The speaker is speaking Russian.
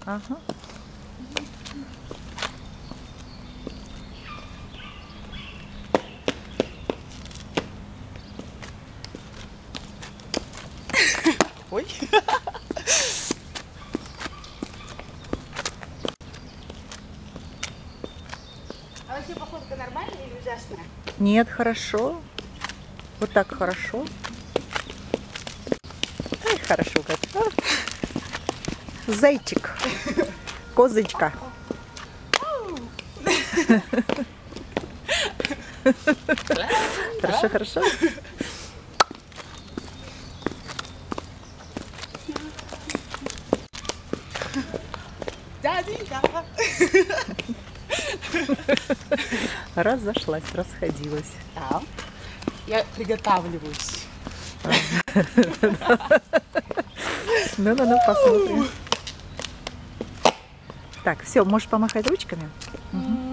Ага. Ой. А вообще походка нормальная или ужасная? Нет, хорошо. Вот так хорошо. Ай, хорошо как. Зайчик. Козочка. Хорошо, хорошо. Дяденька. Разошлась, расходилась. Да. Я приготавливаюсь. Ну, посмотрим. Так, все, можешь помахать ручками? Угу.